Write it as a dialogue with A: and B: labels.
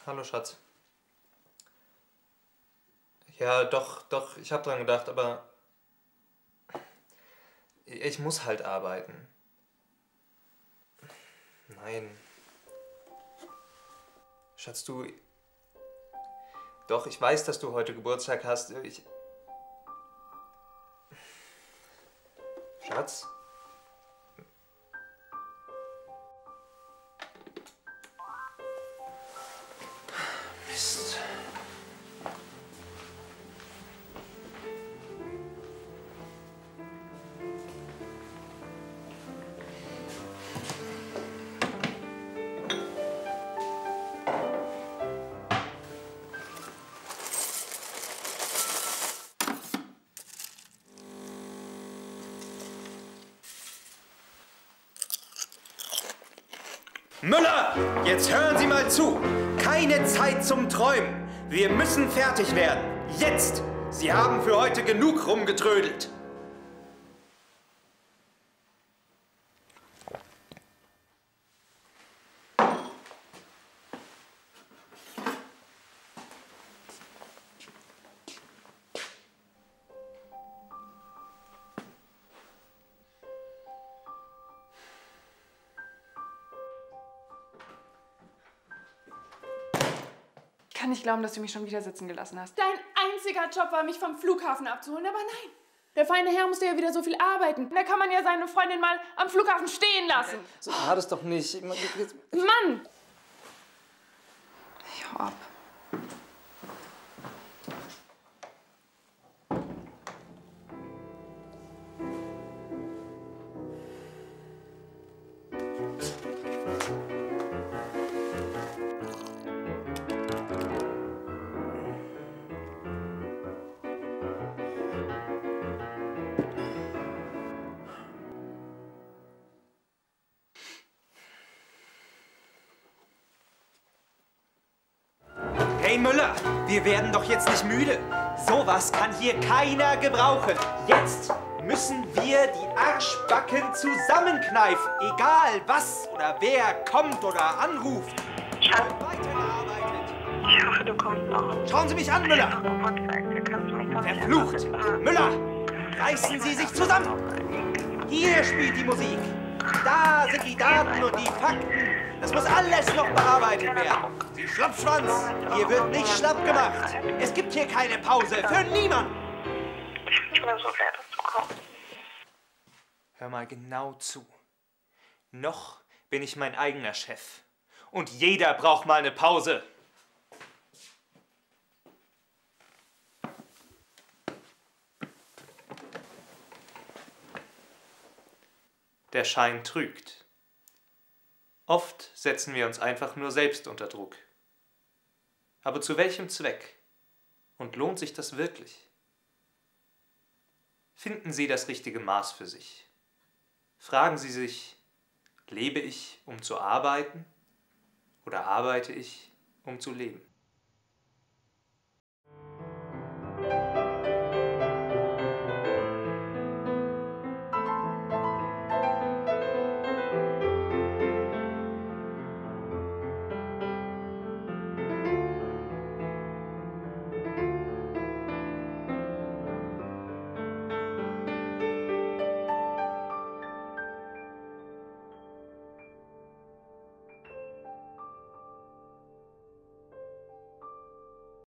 A: Hallo Schatz. Ja, doch, ich habe dran gedacht, aber ich muss halt arbeiten. Nein. Schatz, du... Doch, ich weiß, dass du heute Geburtstag hast. Schatz? Mist.
B: Müller, jetzt hören Sie mal zu. Keine Zeit zum Träumen. Wir müssen fertig werden. Jetzt! Sie haben für heute genug rumgetrödelt.
C: Ich kann nicht glauben, dass du mich schon wieder sitzen gelassen hast.
D: Dein einziger Job war, mich vom Flughafen abzuholen, aber nein. Der feine Herr musste ja wieder so viel arbeiten. Da kann man ja seine Freundin mal am Flughafen stehen lassen.
A: So war das doch nicht.
D: Mann!
C: Ich hau ab.
B: Hey Müller, wir werden doch jetzt nicht müde. Sowas kann hier keiner gebrauchen. Jetzt müssen wir die Arschbacken zusammenkneifen. Egal was oder wer kommt oder anruft. Weitergearbeitet.
E: Ich hoffe, du kommst noch.
B: Schauen Sie mich an, Müller.
E: Geburtstag, da kannst du mich noch nicht
B: Verflucht!
E: erwarten.
B: Müller, reißen Sie sich zusammen. Hier spielt die Musik. Da sind die Daten und die Fakten. Das muss alles noch bearbeitet werden. Sie Schlappschwanz, hier wird nicht schlapp gemacht. Es gibt hier keine Pause für niemanden.
E: Ich bin so sehr, dass du kommst.
B: Hör mal genau zu. Noch bin ich mein eigener Chef. Und jeder braucht mal eine Pause.
A: Der Schein trügt. Oft setzen wir uns einfach nur selbst unter Druck. Aber zu welchem Zweck? Und lohnt sich das wirklich? Finden Sie das richtige Maß für sich. Fragen Sie sich, lebe ich, um zu arbeiten? Oder arbeite ich, um zu leben?